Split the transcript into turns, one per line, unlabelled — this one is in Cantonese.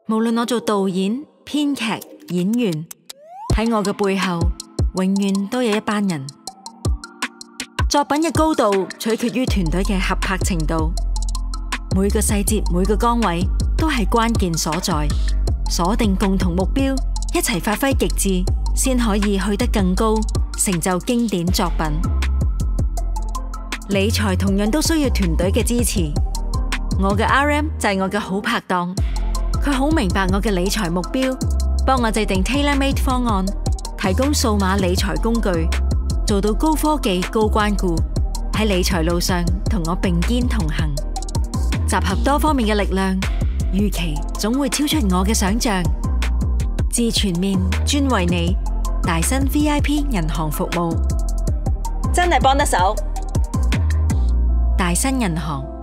無論我做導演、編劇、演員，喺我嘅背後，永遠都有一班人。作品嘅高度取決於團隊嘅合拍程度，每個細節、每個崗位都係關鍵所在。鎖定共同目標，一齊發揮極致，先可以去得更高，成就經典作品。理財同樣都需要團隊嘅支持。我嘅 RM 就係我嘅好拍檔，佢好明白我嘅理財目標，幫我制定 tailor-made 方案，提供數碼理財工具，做到高科技、高關顧，喺理財路上同我並肩同行，集合多方面嘅力量，預期總會超出我嘅想象。至全面專為你，大新 VIP 銀行服務，真係幫得手。大新銀行。